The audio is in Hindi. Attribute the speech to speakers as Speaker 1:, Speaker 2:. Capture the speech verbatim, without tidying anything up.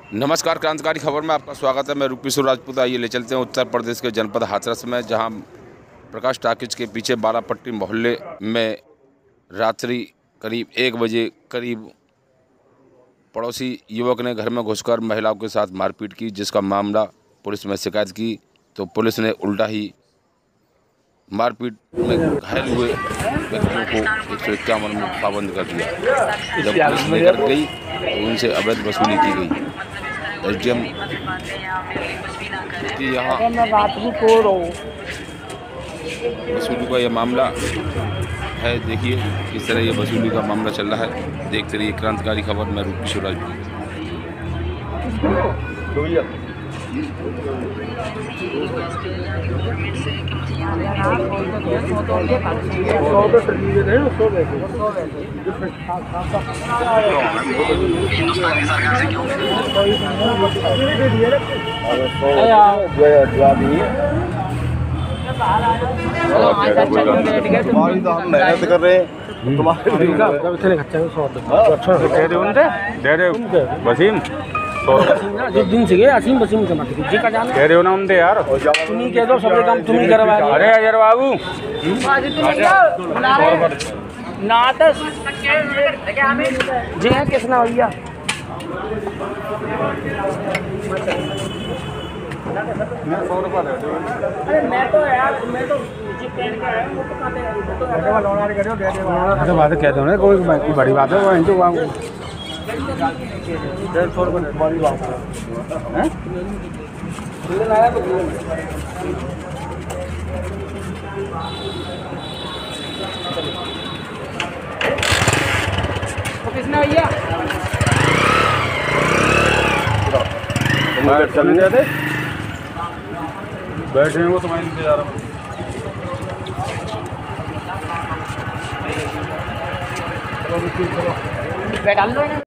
Speaker 1: नमस्कार, क्रांतिकारी खबर में आपका स्वागत है। मैं रूपेश राजपूत। आइए ले चलते हैं उत्तर प्रदेश के जनपद हाथरस में, जहां प्रकाश टाकिज के पीछे बारापट्टी मोहल्ले में रात्रि करीब एक बजे करीब पड़ोसी युवक ने घर में घुसकर महिलाओं के साथ मारपीट की, जिसका मामला पुलिस में शिकायत की तो पुलिस ने उल्टा ही मारपीट में घायल हुए व्यक्तियों को एक सौ इक्यावन में पाबंद कर दिया। जब पुलिस लेकर गई तो उनसे अवैध वसूली की गई। एसडीएम की यहाँ वसूली का यह मामला है। देखिए किस तरह ये वसूली का मामला चल रहा है। देखते रहिए क्रांतिकारी खबर में रूपेश राजपूत।
Speaker 2: तुम्हारी तो हम मेहनत कर रहे हैं। तुम्हारे
Speaker 3: वसीम
Speaker 4: जिस दिन से असीम वसीम के मत जी का जान
Speaker 3: कह रहे हो ना हम दे यार,
Speaker 4: तुम ही कह दो सब काम तुम ही करवा।
Speaker 3: अरे अजर बाबू
Speaker 4: ना दस जी है किसना भैया
Speaker 3: सौ रुपया दे दो।
Speaker 4: अरे मैं तो यार मैं तो जी पहन के आया हूं, वो तो कहते हैं तो
Speaker 3: अरे बात कहते हो ना, कोई बड़ी बात है वो हिंदू वांगू
Speaker 2: डेढ़ सौ रुपये तुम्हारी बात है।
Speaker 4: तो किसने भैया
Speaker 3: चलने जाते बैठे हैं वो तुम्हारे इंतजार में।
Speaker 4: बैठ डाल दो।